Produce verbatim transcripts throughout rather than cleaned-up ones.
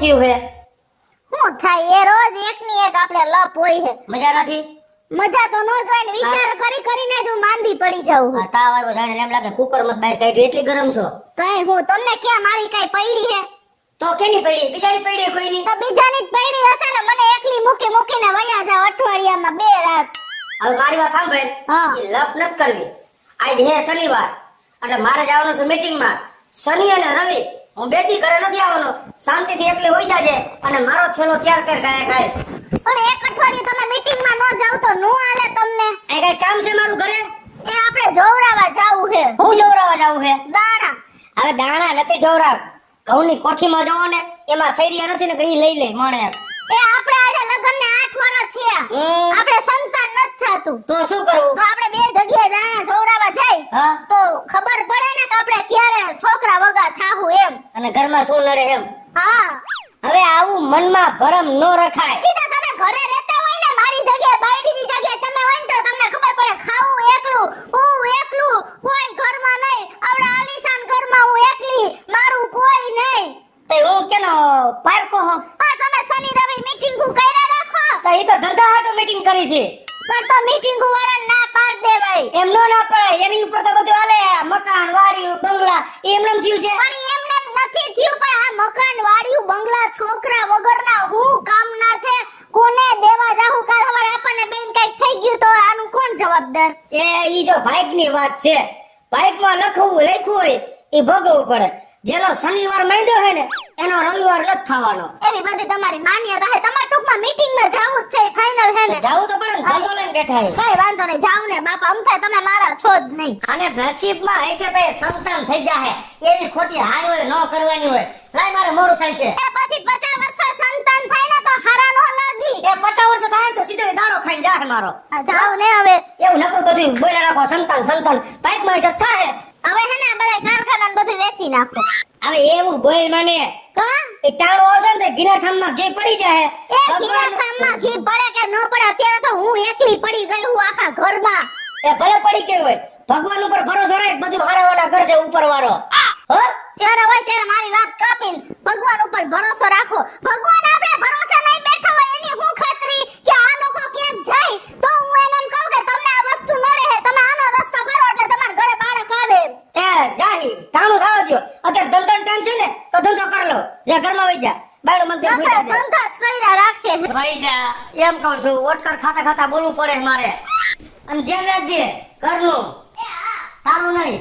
થયું હે? હું થાય એ રોજ એકની એક આપણે લપ હોય છે. મજા નથી? મજા તો નો જ હોય ને, વિચાર કરી કરીને જ હું માંદી પડી જાઉં. આ તાવ આવ્યો જાણે એમ લાગે કુકર મત બહાર કાઢી એટલી ગરમ છો. કઈ હું તમને ક્યાં મારી કઈ પડી હે? તો કેની પડી? બીજાની પડી કોઈની? તો બીજાની જ પડી હશે ને, મને એકલી મૂકી મૂકીને વયા જાવ અઠવાડિયામાં બે રાત. હવે મારી વાત સાંભળ. હા. લપ નત કરવી. આજ હે શનિવાર એટલે મારે જવાનું છે મીટિંગમાં. શનિ અને રવિ હું બે દી ઘરે નથી આવવાનો. શાંતિથી એકલી હોઈ જાજે અને મારો થેલો તૈયાર કર ગાય ગાય. પણ એક અઠવાડિયું તમે મીટિંગમાં ન જાવ તો નો હાલે તમને. એ કઈ કામ છે મારું ઘરે? એ આપણે જોવરાવા જાવું છે. હું જોવરાવા જાવું છે? દાણા. હવે દાણા નથી જોવરાવ. ઘઉંની કોઠીમાં જવો ને એમાં થઈ રહ્યા નથી ને કઈ લઈ લે મણે. એ આપણે આજે લગનને આઠ વર્ષ થયા. આપણે સંતાન નથી થાતું. તો શું કરવું? તો આપણે બે જગ્યાએ દાણા જોવરાવા જાય. હા. તો ખબર પડે ને કે આપણે ક્યારે છોકરા વગા થાવું એમ. અને ઘરમાં શું નડે એમ. હા. હવે આવું મનમાં ભરમ નો રખાય. ઈ તો તમે ઘરે રહેતા હોય ને, મારી જગ્યાએ બાયડીની જગ્યાએ તમે હોય ને તો તમને ખબર પડે. ખાવું એકલું, હું એકલું, કોઈ ઘરમાં નહીં. આવડા આલીશાન ઘરમાં હું એકલી, મારું કોઈ નહીં. તો હું કેનો પારકો હો? પણ તમે શનિ રવિ મીટિંગો કર્યા રાખો. તો ઈ તો ધંધા હાટુ મીટિંગ કરી છે. પણ તો મીટિંગો વાળા ના પાડ દેવાય. એમ નો ના પડે. એની ઉપર તો બધું હાલે. મકાન વાડીયું બંગલા એમને થયું છે. પણ એમને નથી થયું. પણ આ મકાન વાડીયું બંગલા છોકરા વગરના હું કામના છે? કોને દેવા જાહું? કાલ સવારે આપણને બેન કઈક થઈ ગયું તો આનું કોણ જવાબદાર? એ ઈ જો બાઇક ની વાત છે. બાઇક માં લખવું લખ્યું હોય એ ભોગવવું પડે. જેનો શનિવાર માંડ્યો હે ને એનો રવિવાર નથી થવાનો. એવી બધી તમારી માન્યતા હે. તમારે ટૂંકમાં મીટિંગ માં જાવું જ છે, ફાઇનલ હે ને? જાવું તો પડે ને, ધંધો લઈને બેઠા હે. કઈ વાંધો નહીં, જાવ ને બાપા. અમથે તમે મારા છો જ નહીં. અને નસીબમાં હશે તો સંતાન થઈ જાહે. એવી ખોટી હાલ હોય ન કરવાની હોય. લાય મારે મોડું થાય છે. એ પછી પચાસ વર્ષે સંતાન થાય ને તો હારા નો લાગી. એ પચાસ વર્ષ થાય તો સીધો દાડો ખાઈને જાહે મારો. જાવ ને હવે. એવું નકરું બધું બોલ્યા રાખો સંતાન સંતાન. બાઇક માં હશે થાય. હવે હે ને બધા કારખાના બધું વેચી નાખો. હવે એવું બોલ મને કા એ ટાણો આવશે ને ગીરા ઠામમાં ઘી પડી જાય. એ ગીરા ઠામમાં ઘી પડે કે ન પડે, અત્યારે તો હું એકલી પડી ગઈ હું આખા ઘરમાં. એ ભલે પડી ગઈ હોય, ભગવાન ઉપર ભરોસો રાખ, બધું હારાવાના કરશે ઉપર વાળો. હો ત્યારે હોય ત્યારે મારી વાત કાપીને ભગવાન ઉપર ભરોસો રાખો. ભગવાન આપણે ભરોસે નહીં બેઠા હોય એની હું ખાતરી કે આ લોકો ક્યાંક જાય તો હું એને એમ કહું કે તમને આ વસ્તુ મળે છે, તમે આનો રસ્તો કરો એટલે તમારા ઘરે બાળક આવે. એ જાહી ટાણું થવા દો. અત્યારે ધંધો ટાઈમ છે ને તો ધંધો કરી લો. જે ઘરમાં વઈ જા. બાયડો મત ભૂઈ જા. ધંધા જ કર્યા રાખે. વઈ જા એમ કહું છું. ઓટકર ખાતા ખાતા બોલવું પડે મારે. અને ધ્યાન રાખજે ઘરનું. તારું નહીં.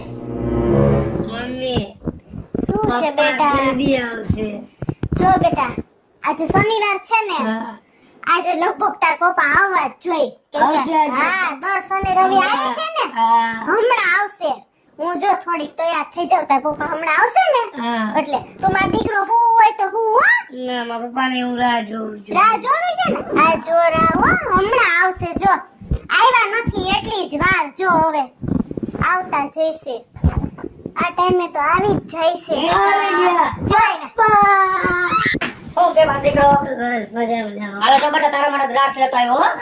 મમ્મી શું છે બેટા? બેબી આવશે. જો બેટા આજે શનિવાર છે ને, આજે લગભગ તાર પપ્પા આવવા જ જોઈએ. આવશે આજે? હા, દર શનિ રવિ આવે છે ને, હા. હમણાં આવશે. હું જો થોડીક તૈયાર થઈ જાઉં, તાર પપ્પા હમણાં આવશે ને હા. એટલે તું મારો દીકરો હું હોય તો હું હો ના મારા પપ્પાને હું રાહ જોઉં છું. રાહ જોવી છે ને? હા જો રાહ હો, હમણાં આવશે. જો આવ્યા નથી એટલી જ વાર. જો હવે આવતા જઈશે. આ ટાઈમે તો આવી જ જાય છે. આવી ગયા. જોઈ ને. શું કે મારો દીકરો? બસ મજા મજા. હાલો તો બેટા તારા માટે દ્રાક્ષ લેતો આવ્યો. હો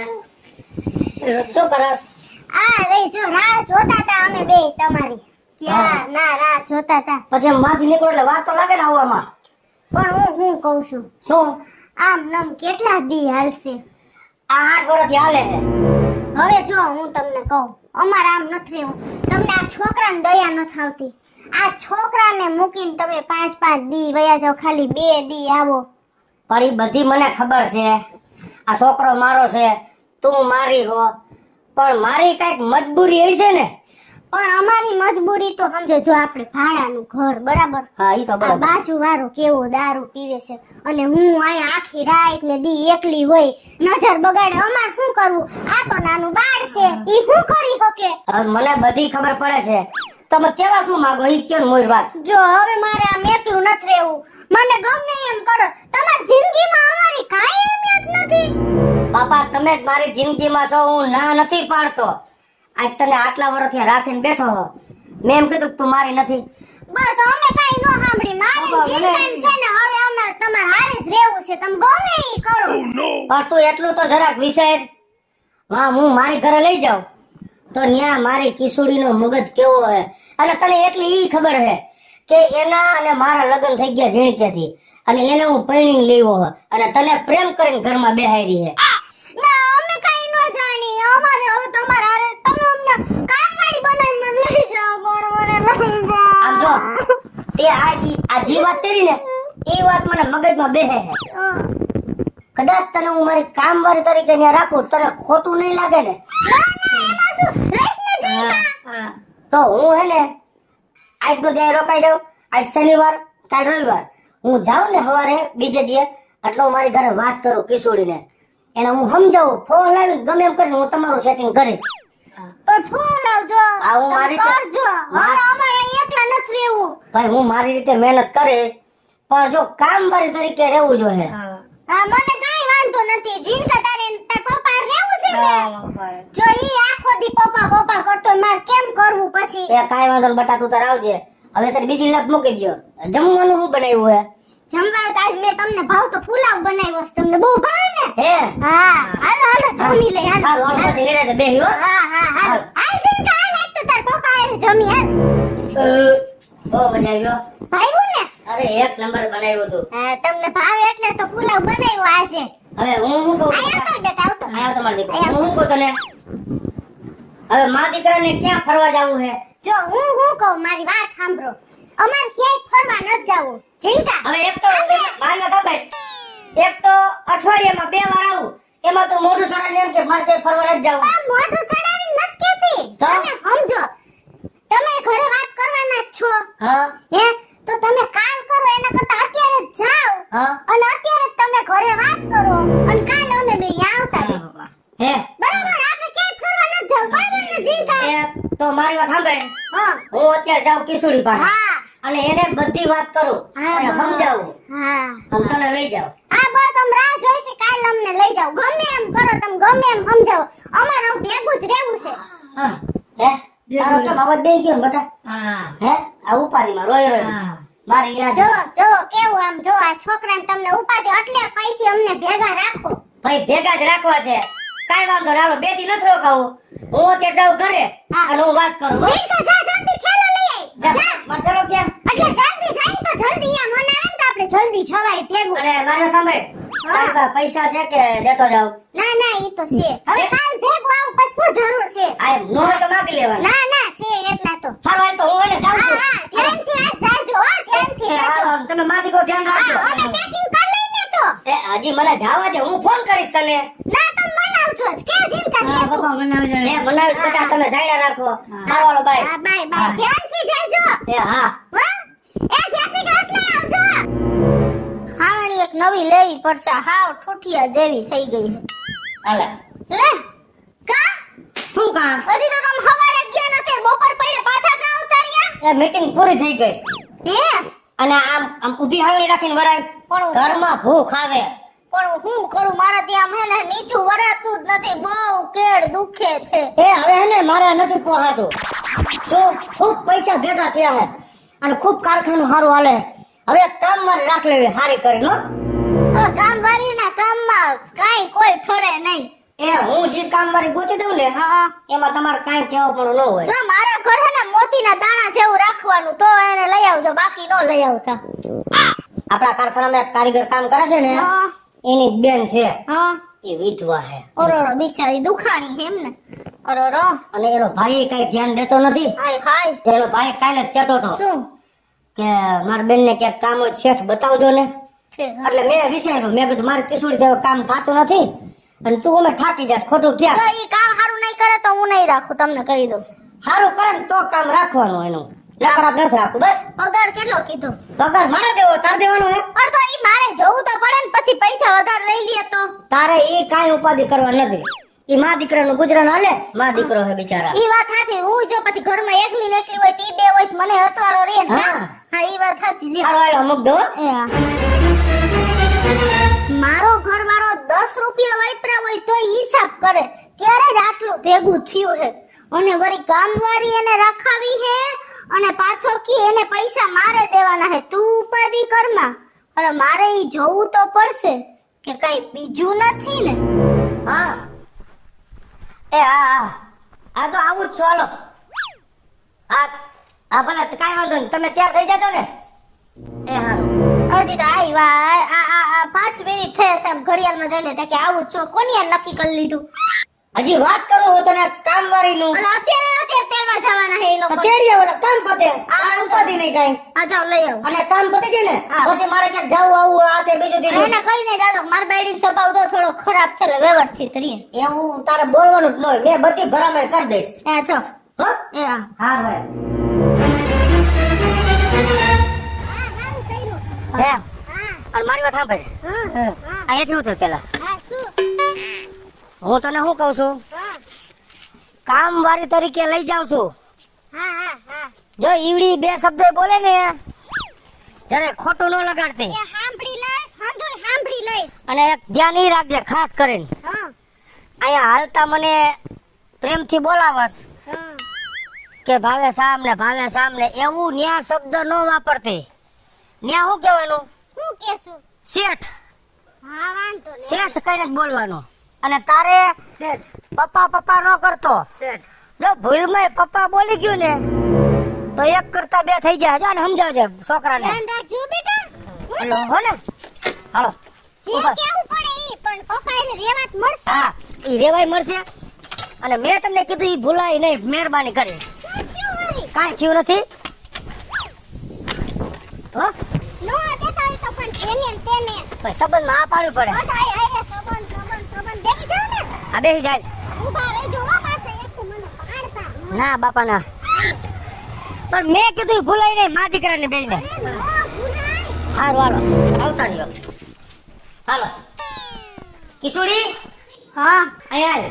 શું કરસ? આ રહી જો રાહ જોતા તા અમે બે તમારી. ક્યાં ના રાહ જોતા તા. પછી એમ માંથી નીકળો એટલે વાર તો લાગે ને આવવામાં. પણ હું હું કહું છું, શું આમ નમ કેટલા દી હાલશે? આ આઠ વર્ષથી હાલે છે. હવે જો હું તમને કહું, અમારે આમ નથી રહેવું. તમને આ છોકરાને દયા નથી આવતી. આ છોકરાને મૂકીને તમે પાંચ પાંચ દી વયા જાવ, ખાલી બે દી આવો. પણ ઈ બધી મને ખબર છે. આ છોકરો મારો છે, તું મારી હો. પણ મારી કઈક મજબૂરી એ છે ને. પણ અમારી મજબૂરી તો સમજો, જો આપણે ભાડાનું ઘર બરાબર, હા ઈ તો આ બરાબર. બાજુ વાળો કેવો દારૂ પીવે છે અને હું અહીંયા આખી રાત ને દી એકલી હોય, નજર બગાડે. અમાર શું કરવું? આ તો નાનું બાળ છે, ઈ શું કરી શકે? હવે મને બધી ખબર પડે છે. તમે કેવા શું માંગો ઈ કયો ને મોર વાત. જો હવે મારે આમ એકલું નથી રહેવું. મને ગમે એમ કરો. તમારી જિંદગીમાં અમારી કાંઈ અહેમિયત નથી. બાપા તમે જ મારી જિંદગીમાં છો, હું ના નથી પાડતો. આજ તને આટલા વર્ષથી રાખીને બેઠો હો. મેં એમ કીધું તું મારી નથી. બસ અમે કાંઈ ન સાંભળી. મારી જિંદગી છે ને હવે અમે તમારે હારે જ રહેવું છે. તમે ગમે ઈ કરો. પણ તું એટલું તો જરાક વિચાર. હા હું મારી ઘરે લઈ જાઉં તો ન્યા મારી કિશોરીનો મગજ કેવો હે. અને તને એટલી ઈ ખબર હે કે એના અને મારા લગ્ન થઈ ગયા ઝીણકેથી. અને એને હું પૈણીને લેવો હે અને તને પ્રેમ કરીને ઘરમાં બેહારી હે. ના અમે કઈ ન જાણી અમારે હવે તમારે હારે તમે અમને કામવાળી બનાવીને મને લઈ જાઓ પણ મને લઈ જાઓ આમ જો તે આ જી આ જી વાત કરી ને એ વાત મને મગજમાં બેહે હે. કદાચ તને હું મારી કામવાળી તરીકે ત્યાં રાખું તને ખોટું નહીં લાગે ને? ના ના એમાં શું રહીશ ને હા જીવતા હા તો હું હે ને આજ તો ત્યાં રોકાઈ જાઉં. આજ શનિવાર કાલ રવિવાર હું જાઉં ને સવારે બીજે દિવસ એટલે હું મારી ઘરે વાત કરું કિશોરીને એને હું સમજાવું ફોન લાવીને ગમે એમ કરીને હું તમારું સેટિંગ કરીશ. તો ફોન લાવજો આ હું મારી તમે રીતે- કરજો હવે અમારે અહીં એકલા નથી રહેવું ભાઈ હું મારી રીતે મહેનત કરીશ પણ જો કામવાળી તરીકે રહેવું જોઈએ. હા હા મને કાઈ વાંધો નથી જીનકા તારે તાર પપ્પા રહેવું છે ને હા બાપા જો ઈ આખો દી પપ્પા પપ્પા કરતો હોય, મારે કેમ કરવું પછી એ કાંઈ વાંધો નહીં બટા તું તાર આવજે. હવે તારી બીજી લપ મૂકી દો. જમવાનું શું બનાવ્યું હે? જમવાનું તો આજ મેં તમને ભાવ તો પુલાવ બનાવ્યો છે તમને બહુ ભાવે ને હે હા હાલો હાલો જમી લે હાલો હાલ હાલ પછી નિરાંતે બેહી હો. હા હા હાલો હાલ જીનકા હાલ આજ તો તાર પપ્પા હારે જમી હાલ અ, બહુ મજા આવ્યો. ભાઈવું ને અરે એક નંબર બનાવ્યું તું. હા તમને ભાવે એટલે તો પુલાવ બનાવ્યો આજે હવે હું શું કહું આય આવતો બેટા આવતો આયા તમારા દીકરો હું શું કહું તને હવે મા દીકરાને ક્યાં ફરવા જવું હે? જો હું હું કહું મારી વાત સાંભળો અમાર ક્યાંય ફરવા ન જાવું જીનકા હવે એક તો મારી વાત સાંભળ. એક તો અઠવાડિયામાં બે વાર આવું એમાં તો મોઢું સડાને એમ કે મારે ક્યાંય ફરવા નથી જવું. આ મોઢું ચડાવીને નથી કહેતી તો? તમે સમજો તમે ઘરે વાત કરવાના જ છો હા હે તો તમે કાલ કરો એના કરતા અત્યારે જ જાઓ હા અને અત્યારે જ તમે ઘરે વાત કરો અને કાલ અમે બે અહીંયા આવતા રહીએ. બાપા હે બરાબર આપણે ક્યાંય ફરવા ન જાવ બરાબર ને જીનકા એ તો મારી વાત સાંભળ. હા હું અત્યારે જાઉં કિશોરી પાસે હા અને એને બધી વાત કરું હા, અને બસ. સમજાવું હા અને તને લઈ જાઉં. આ બસ અમ રાહ જોઈશે કાલ અમને લઈ જાવ ગમે એમ કરો તમે ગમે એમ સમજાવો અમારે હવે ભેગું જ રહેવું છે હા હે તારો કેમ અવાજ બેહી ગયો ને બેટા? હા હે આ ઉપાડીમાં રોય રોય હા મારી યાદ જો જો કેવું આમ જો આ છોકરાને તમને ઉપાધિ એટલે કઈસી અમને ભેગા રાખો ભાઈ ભેગા જ રાખવા છે. કાઈ વાંધો નહીં હાલો બે દી નથી રોકાવું. હું અત્યારે જાઉં ઘરે હા. અને હું વાત કરું હો. જીનકા જા જલ્દી ખેલો લઈ આય જા, જા મારે ચાલો ક્યાં? એટલે જલ્દી જાય ને તો જલ્દી આ મને આવે ને તો આપણે જલ્દી જવાય ભેગું અને મારે સાંભળ તારી પાસે પૈસા છે કે દેતો જાવ? ના ના ઈ તો છે હવે કાલ ભેગું આવું પછી શું જરૂર છે આ નો હોય તો માગી લેવાનું. ના ના છે એટલા તો હાલો હાલ તો હું એને જાઉં હા છું. હા ધ્યાનથી આ જાજો હો ધ્યાનથી એ જાજો હાલો, તમે મારી દીકરો ધ્યાન હા રાખજો. અને પેકિંગ કરી લઈને તો એ હજી મને જાવા દે હું ફોન કરીશ તને. ના તમે બનાવજો જ કે જીનકા હા ભેગું બાપા બનાવજો એ બનાવીશ બેટા તમે ધાયડા રાખો. હાલો હાલો બાય. હા બાય બાય ધ્યાનથી જાજો એ હા વાહ એ જય શ્રી કૃષ્ણ આવજો ખાવાની એક નવી લેવી પડશે હાવ ઠોઠિયા જેવી થઈ ગઈ હાલે છે લે કા શું કામ? હજી તો તમે સવારે ગયા નથી બપોર પડે પાછા કા ઉતાર્યા એ મીટિંગ પૂરી થઈ ગઈ હે અને આમ આમ ઊભી હાવડી રાખીને વરાય પણ ઘરમાં ભૂખ આવે. પણ હું કરું મારા ત્યાં હે ને નીચું વરાતું જ નથી બહુ કેડ દુખે છે એ હવે હે ને મારે નથી પોહાતું. શું ખૂબ પૈસા ભેગા થયા છે અને ખૂબ કારખાનું સારું હાલે. હવે એક કામ મારે રાખ લેવી હારી કરીને હો. હવે કામવાળીના કામમાં કાઈ કોઈ ઠરે નહીં એ હું જે કામ મારી ગોતી દઉં ને હા એમાં તમારે કાંઈ કહેવું પણ ન હોય. જો મારા ઘર હે ને મોતીના દાણા જેવું રાખવાનું તો એને લઈ આવજો બાકી નો લઈ આવતા આપણા કારખાનામાં એક કારીગર કામ કરે છે ને હા એની જ બેન છે હા એ વિધવા છે ઓરોરો બિચારી દુખાણી હે એમ ને ઓરોરો અને એનો ભાઈ કઈ ધ્યાન દેતો નથી. હાય હાય એનો ભાઈ કાલે જ કહેતો હતો શું કે મારા બેન ને ક્યાંક કામ હોય શેઠ બતાવજો ને. છે એટલે મેં વિચાર્યું મેં કીધું મારે કિશોરી જેવું કામ થતું નથી અને તું અમે થાકી જાત ખોટું તો ક્યાં. ઈ કામ હારું નહીં કરે તો હું નહીં રાખું તમને કહી દઉં સારું કરે ને તો કામ રાખવાનું એનું નકર આપણે નથી રાખવું બસ. પગાર કેટલો કીધો પગાર મારે દેવો તાર દેવાનો હે. પણ તો ઈ મારે જોવું તો પડે ને પછી પૈસા વધારે લઈ લે તો તારે એ કાંઈ ઉપાધિ કરવા નથી. ઈ મા દીકરાનું ગુજરાન હાલે. મા દીકરો હે બિચારા. ઈ વાત સાચી હું જો પછી ઘરમાં એકલી ને એકલી હોય તી બે હોય તો મને હથવારો રે ને હા. હા ઈ વાત સાચી લે હાલો હાલો મૂક દો. એ હા. મારો ઘરવાળો દસ રૂપિયા વાપર્યા હોય તો હિસાબ કરે ત્યારે જ આટલું ભેગું થયું હે અને વળી કામવાળી એને રખાવી હે અને પાછો કી એને પૈસા મારે દેવાના હે તું ઉપાધિ કરમાં અને મારે ઈ જોવું તો પડશે કે કઈ બીજું નથી ને હા એ હા હા આ તો આવું જ છો હાલો. હા હા ભલે કાંઈ વાંધો નહીં તમે તૈયાર થઈ જતો ને એ હારું. હજી તો આવ્યા આ આ આ પાંચ મિનિટ થઈ હશે એમ ઘડિયાળમાં જોઈ લે કે આવું છો કોની યાર નક્કી કરી લીધું હજી વાત કરું હું તને કામ વાળીનું. અને અત્યારે અત્યારે તેલમાં જવાના છે એ તો લોકો તેડી આવો એટલે કામ પતે. આ ઉપાધિ નહીં કાંઈ. આ જાઓ લઈ આવો અને કામ પતી જાય ને હા. પછી મારે ક્યાંક જાવું આવું આ તે બીજું એને ત્રીજું. કઈ નહીં દાદો માર બાયડી સ્વભાવ તો થોડો ખરાબ છે એટલે વ્યવસ્થિત રહીએ એવું તારે બોલવાનું જ ન હોય. મેં બધી ભરામણ કરી દઈશ. એ છો હો? એ હા હા ભાઈ. હે અને મારી વાત સાંભળ. અહીંયાથી ઉતર પેલા. હું તને શું કઉ છું કામ વાળી તરીકે લઈ જાઉં છું. જો ઈવડી બે શબ્દ બોલે ને ત્યારે ખોટું ન લગાડતી. અને એક ધ્યાન ઈ રાખજે ખાસ કરીને અહીંયા હાલતા મને પ્રેમથી બોલાવસ કે ભાવે સામ ને ભાવે સામ ને એવું ન્યા શબ્દ ન વાપરતી. ન્યા શું કહેવાનું શેઠ શેઠ કઈને જ બોલવાનું. અને તારે પપ્પા પપ્પા ન કરતો. જો ભૂલમાં પપ્પા બોલી ગયું ને તો એક કરતા બે થઈ જાય. જા ને સમજાવજે છોકરાને. હેલો હો ને હાલો હા ઈ રેવાય મળશે. અને મેં તમને કીધું ઈ ભૂલાય નહીં મહેરબાની કરી. કાંઈ થયું નથી હો ભાઈ સંબંધ માં આ પાડવું પડે. આ બેસી જાય ના બાપા ના. પણ મેં કીધું ઈ ભૂલાય નહીં મા દીકરાને બેને. હારું હાલો આવતા રહ્યો. હાલો કિશોરી હા અહીંયા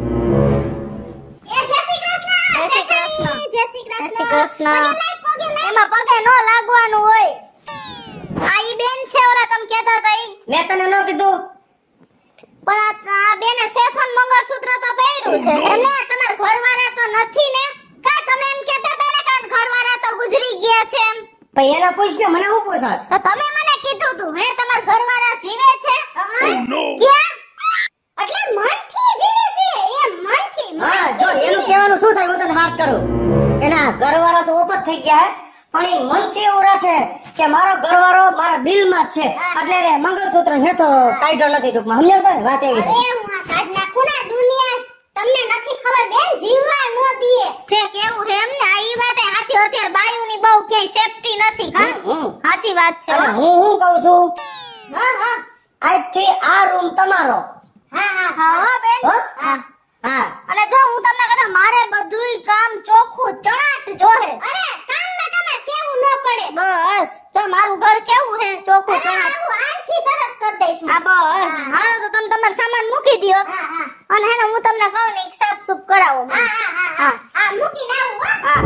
એમાં પગે નો લાગવાનું હોય. આ ઈ બેન છે ઓલા તમે કહેતા હતા ઈ. મેં તને ન કીધું પણ આ આ બેને સેફન મંગળસૂત્ર તો પહેર્યું છે. એમને તમારા ઘરવાળા તો નથી ને કા તમે એમ કહેતા હતા ને કે ઘરવાળા તો ગુજરી ગયા છે એમ. ભાઈ એના પૂછ ને મને શું પૂછાસ. તો તમે મને કીધું તું હે તમારા ઘરવાળા જીવે છે ક્યાં એટલે મનથી જીવે છે એ મનથી હા જો એનું કહેવાનું શું થાય હું તને વાત કરું. એના ઘરવાળા તો ઓપત થઈ ગયા પણ એ મનથી એવું રાખે કે મારો ઘરવાળો મારા દિલમાં જ છે એટલે એને મંગળસૂત્ર હેતો કાઢ્યો નથી ટૂંકમાં. સમજાવ તમે વાત એવી છે. અરે હું આ કાઢ નાખું ને દુનિયા તમને નથી ખબર બેન જીવવા નો દીએ છે કેવું છે એમને આ ઈ વાતે હાથી અત્યારે બાયુની બહુ ક્યાંય સેફટી નથી કા હમ. સાચી વાત છે અને હું શું કહું છું હા હા આજથી આ રૂમ તમારો. હા હા હા હો બેન હો? હા હા અને જો હું તમને કહું મારે બધુંય કામ ચોખ્ખું ચણાટ જોહે અરે કામમાં તમે કેવું ન પડે બસ જો મારું ઘર કેવું છે ચોખ્ખું ચણાટ હું આખી સરસ કરી દઈશ હા બસ હા તો તમે તમારો સામાન મૂકી દયો અને હેને હું તમને કહું ને એક સાફ સુફ કરાવો હા હા હા હા મૂકીને આવું હા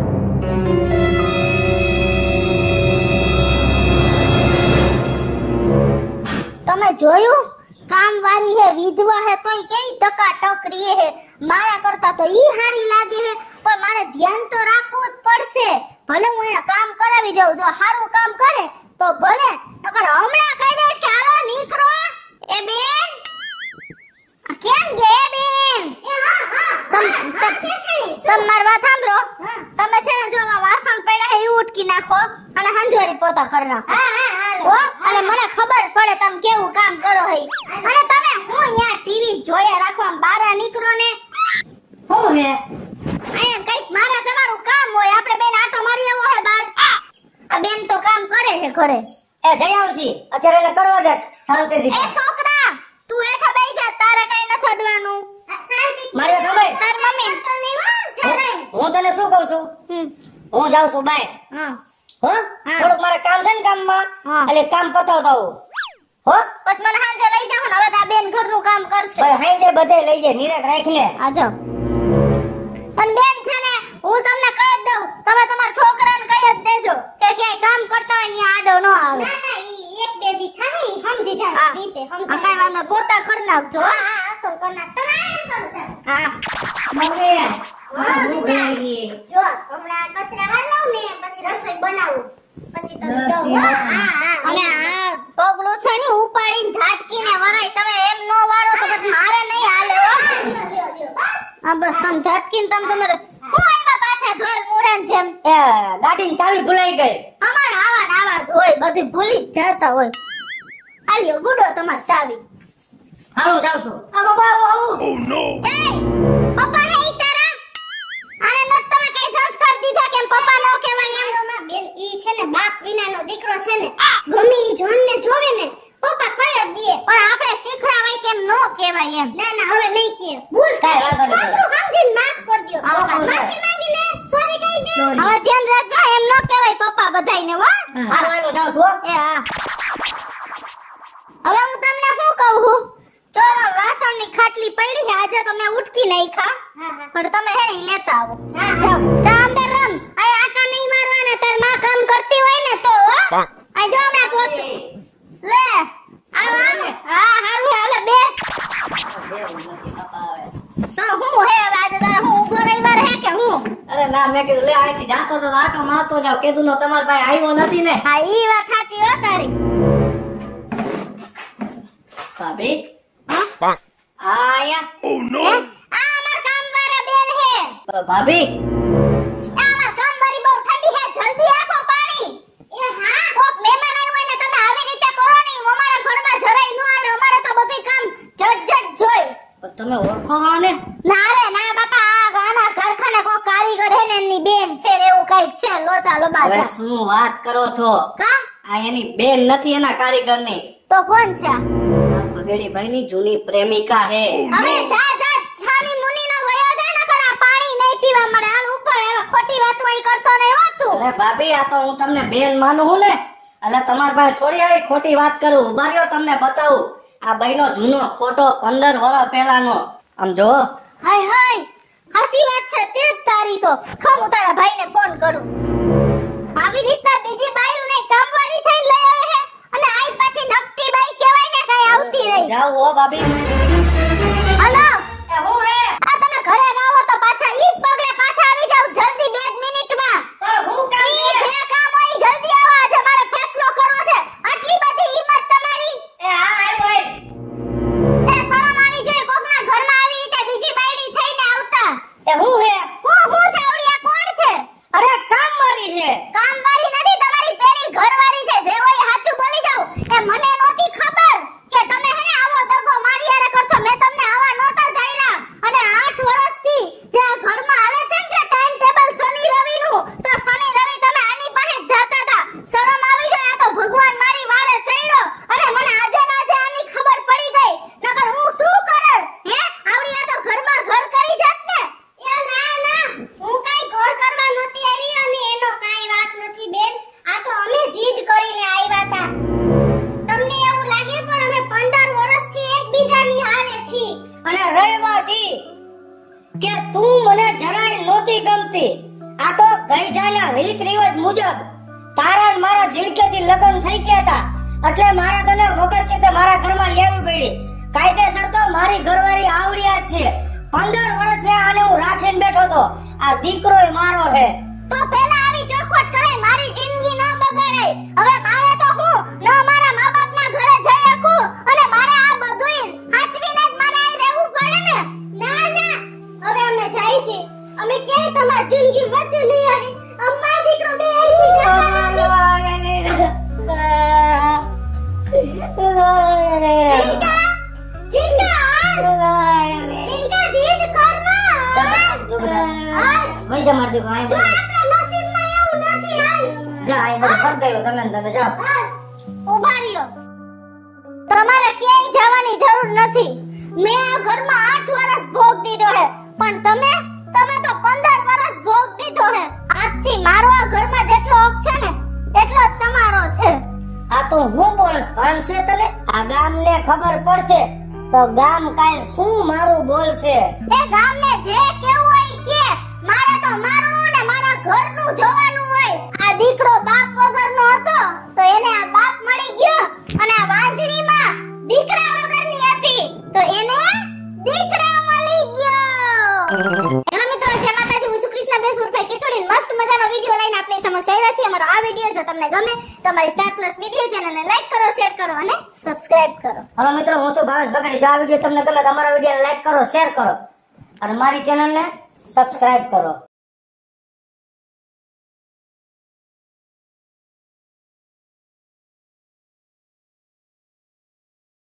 તમે જોયું કામ વાળી હે વિધવા હે તોય કેવી ટકા ટક રહી હે મારા કરતા તો ઈ હારી લાગે હે પણ મારે ધ્યાન તો રાખવું જ પડશે ભલે હું એને કામ કરાવી દઉં જો હારું કામ કરે તો ભલે નકર હમણાં કહી દઈશ કે હાલો નીકળો એ બેન આ કેમ ગે બેન એ હા હા તમ તમ મારી વાત સાંભળો તમે છે ને જો આ વાસણ પડ્યા હે ઈ ઉટકી નાખો અને હંજવારી પોતા કરી નાખો હા હા હો અને મને ખબર પડે તમે કેવું કામ કરો હે અને તમે હું યાર ટીવી જોયા રાખો આમ બહાર નીકળો ને શું હે અહીંયા કઈક મારા તમારું કામ હોય આપણે બેન આટો મારી આવો હે બાર આ બેન તો કામ કરે છે ઘરે એ જઈ આવશી અત્યારે એને કરવા દે શાંતિથી. એ છોકરા તું હેઠા બેસી જા તારે કઈ નથી અડવાનું મારી વાત સાંભળ. તાર મમ્મી તો નહીં હો જરાય હું તને શું કહું છું હમ હું જાઉં છું બાય હા હો થોડુંક મારે કામ છે ને કામમાં હા. એટલે કામ પતાવતા હું હો પછી મને હાંજે લઈ જાવ ને હવે તો આ બેન ઘરનું કામ કરશે ભાઈ હાઈ જે બધે લઈ જાય નિરાત રાખીને. આ જાઓ અને બેન છે ને હું તમને કહી જ દઉં તમે તમારા છોકરાને કહી જ દેજો કે ક્યાંય કામ કરતા હોય ને આડો ન આવે ના ના ઈ એક બે દી થાય ઈ સમજી જાય રીતે સમજી આ કઈ વાંધો પોતા કરી નાખજો હા હા અસલ કરી નાખ તમે આમ કરો હા મમ્મી હા હું ગઈ જો હમણાં કચરા વાળ લઉં ને પછી રસોઈ બનાવું પછી તમે દો હા હા અને આ પગલું છણી ઉપાડીને ઝાટકીને વરાય તમે એમ નો વારો તો પછી મારે નહીં હાલે હો હા બસ તમે ઝાટકીને તમે તમારે હું આયવા પાછા ઢોલ મુરાન જેમ એ ગાડીની ચાવી ભૂલાઈ ગઈ અમાર આવા ને આવા હોય બધું ભૂલી જ જતા હોય. આલ્યો ગુડો તમાર ચાવી. હાલો જાઉં છું. આ બાબા આવું એ પપ્પા હે ઈ તારા આને ન તમે કઈ સંસ્કાર દીધા કેમ પપ્પા નો કહેવાય એમ. માં બેન ઈ છે ને બાપ વિનાનો દીકરો છે ને ગમે ઈ જોણને જોવે ને પપ્પા કઈ જ દે. પણ આપણે શીખડાવાય કેમ નો કહેવાય એમ. ના ના હવે નહીં કે ભૂલ કાંઈ વાંધો નહીં. છોકરું સમજીને માફ કરજો. આવો, આવો, માફી માંગીને સોરી કહી દે. હવે ધ્યાન રાખજો એમ નો કહેવાય પપ્પા બધાયને હો. હાલો હાલો જાઉં છું હો. એ હા હવે હું તમને શું કહું જો વાસણની ખાટલી પડી છે આજે તો મેં ઉટકી નહીં ખા હા હા પણ તમે હે ઈ લેતા આવો. હા, હા. જાઓ જા અંદર રમ આ આટા નહીં મારવાના તાર માં કામ કરતી હોય ને તો હો આ જો હમણાં પોત લે આવ આવ હા હારું હાલે બેસ તો હું હે હવે આજે તારે હું ઉભો રહી વાર હે કે હું અરે ના મેં કીધું લે અહીંથી જાતો તો આટો મારતો જાવ કીધું નો તમાર પાસે આવ્યો નથી ને. હા ઈ વાત સાચી હો તારી. ભાભી હા? આ આયા હે? આ અમાર કામવાળા બેન હે અ, ભાભી આ અમાર કામવાળી બહુ ઠંડી હે જલ્દી આપો પાણી. એ હા કોક મહેમાન આવ્યું હોય ને તમે આવી રીતે કરો નહીં અમારા ઘરમાં જરાય ન આવે અમારે તો બધું કામ જટ જટ જોઈ. પણ તમે ઓળખો હા ને? ના રે ના બાપા આ ગાના કારખાને કોક કારીગર હે ને એની બેન છે ને એવું કઈક છે લોચા હવે લોબાચા. શું વાત કરો છો? કા આ એની બેન નથી એના કારીગરની. તો કોણ છે આ? આ પગડીભાઈ ની જૂની પ્રેમિકા હે. હવે જા જા છાની મુની નો વયો જાય ને ખરા પાણી નહીં પીવા મળે હાલ ઉપર હવે ખોટી વાત વઈ કરતો નહીં હો તું. અરે ભાભી આ તો હું તમને બેન માનું હું ને એટલે તમાર પાસે થોડી આવી ખોટી વાત કરું. ઉભા રહ્યો તમને બતાવું આ બાઈનો જૂનો ફોટો પંદર વર્ષ પહેલાનો. આમ જો હાય હાય સાચી વાત છે તે જ તારી તો ખમ હું તારા ભાઈને ફોન કરું. આવી રીતના બીજી બાયું નહીં કામવાળી થઈને લઈ આવે છે અને આઈ પાછી નકટી બાઈ કહેવાય ને કાઈ આવતી રહી. જાવ હો ભાભી. હલો એ હું હે આ તમે ઘરે ના હો તો પાછા ઈ જ પગલે પાછા આવી જાવ જલ્દી બે જ મિનિટમાં. પણ હું કામ ઈ છે? જે કામ હોય ઈ જલ્દી આવો આજે મારે ફેસલો કરવો છે. આટલી બધી હિંમત તમારી એ હા આવ્યો એ. એ શરમ આવી જોઈએ કોકના ઘરમાં આવી રીતે બીજી બાયડી થઈને આવતા. એ હું હે? હું હું ચાવડી આ કોણ છે? અરે કામ મારી હે. કામવાળી નથી તમારી પેલી ઘરવાળી છે જે હોય સાચું બોલી જાવ. એ મને નહોતી ખબર કે તમે હે ને આવો દગો મારી હારે કરશો. મેં તમને આવા નહોતા ધાર્યા અને આઠ વર્ષથી જે આ ઘરમાં હાલે છે ને જે ટાઈમ ટેબલ શનિ રવિનું તો શનિ રવિ તમે આની પાસે જ જાતા હતા. શરમ આવી જાય આ તો ભગવાન મારી વાળે ચડ્યો અને મને આજે ને આજે આની ખબર પડી ગઈ નકર હું શું કરે હે આવડી આ તો ઘરમાં ઘર કરી જાત ને. એ ના ના હું કાઈ ઘર કરવા નહોતી આવી અને એનો કાઈ વાત નથી બેન. આ તો અમે જીદ કરીને આવ્યા હતા. તમને એવું લાગે પણ અમે પંદર વર્ષથી એકબીજાની હારે છીએ. અને રહી વાત ઈ કે તું મને જરાય નહોતી ગમતી. આ તો ગઈઢાના રીત રિવાજ મુજબ તારા ને મારા જીણકેથી લગ્ન થઈ ગયા હતા એટલે મારા તને વગર કીધે મારા ઘરમાં લેવી પડી. કાયદેસર તો મારી ઘરવાળી આવડિયા જ છે. પંદર વર્ષ થયા આને હું રાખીને બેઠો તો. આ દીકરોય મારો હે. તો પેલા આવી ચોખવટ કરાય મારી જિંદગી ન બગાડાય. હવે મારે તો હું ન મારા મા બાપના ઘરે જઈ શકું અને મારે આ બધુંય સાચવીને જ મારે અહીં રહેવું પડે ને. ના ના હવે અમે જાય છે. અમે ક્યાંય તમારી જિંદગી વચ્ચે નહીં આવી. અમ્મા દીકરો બે અહીંથી જતા ચિંતા ચિંતા હાલ. ચિંતા જીદ કરમાં હાલ. વઈ જા માર દીકરો. જો આપણા નસીબમાં એવું નથી હાલ. જા અહીં બધું ફરગાયું તમે ને તમે જાઓ. હાલ. ઊભા રહ્યો. તમારે ક્યાંય જવાની જરૂર નથી. મેં આ ઘરમાં આઠ વર્ષ ભોગ દીધો હે પણ તમે તમે તો પંદર વર્ષ ભોગ દીધો હે. આજથી મારો આ ઘરમાં જેટલો હક છે ને એટલો જ તમારો છે. આ તો હું બોલસ ભાનશે તને. આ ગામને ખબર પડશે તો ગામ કાલ શું મારું બોલશે. એ ગામને જે કેવું હોય ઈ કે મારે તો મારું ને મારા ઘરનું જોવાનું હોય. આ દીકરો બાપ વગરનો હતો તો એને આ બાપ મળી ગયો અને આ વાંજણીમાં દીકરા વગરની હતી તો એને દીકરા મળી ગયો. હેલો મિત્રો જય માતાજી. હું છું કૃષ્ણ બેસ ઉર્ફે કિશોરી. મસ્ત મજાનો વિડિયો લઈને આપની સમક્ષ આવ્યા છીએ. અમારો આ વિડિયો જો તમને ગમે તો અમારી સ્ટાર પ્લસ વિડિયો ચેનલને લાઈક કરો, શેર કરો અને સબસ્ક્રાઇબ કરો. હલો મિત્રો હું છું ભાવેશ બગડી. જો આ વિડીયો તમને ગમે તો અમારા વિડીયોને લાઈક કરો, શેર કરો અને મારી ચેનલને સબસ્ક્રાઇબ કરો.